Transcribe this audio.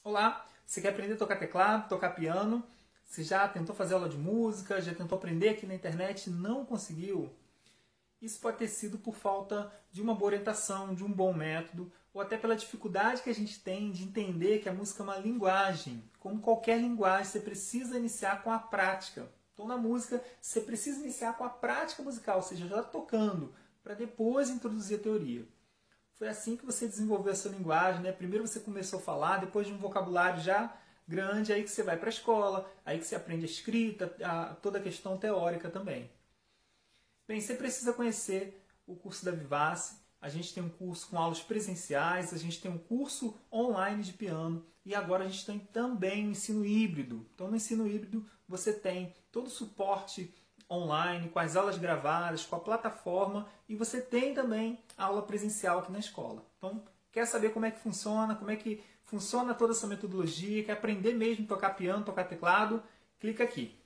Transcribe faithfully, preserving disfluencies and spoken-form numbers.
Olá, você quer aprender a tocar teclado, tocar piano? Você já tentou fazer aula de música, já tentou aprender aqui na internet e não conseguiu? Isso pode ter sido por falta de uma boa orientação, de um bom método, ou até pela dificuldade que a gente tem de entender que a música é uma linguagem. Como qualquer linguagem, você precisa iniciar com a prática. Então, na música, você precisa iniciar com a prática musical, ou seja, já tocando, para depois introduzir a teoria. Foi assim que você desenvolveu a sua linguagem, né? Primeiro você começou a falar, depois de um vocabulário já grande, aí que você vai para a escola, aí que você aprende a escrita, a, toda a questão teórica também. Bem, você precisa conhecer o curso da Vivace. A gente tem um curso com aulas presenciais, a gente tem um curso online de piano e agora a gente tem também o ensino híbrido. Então, no ensino híbrido, você tem todo o suporte online, com as aulas gravadas, com a plataforma e você tem também a aula presencial aqui na escola. Então, quer saber como é que funciona, como é que funciona toda essa metodologia, quer aprender mesmo a tocar piano, tocar teclado? Clica aqui.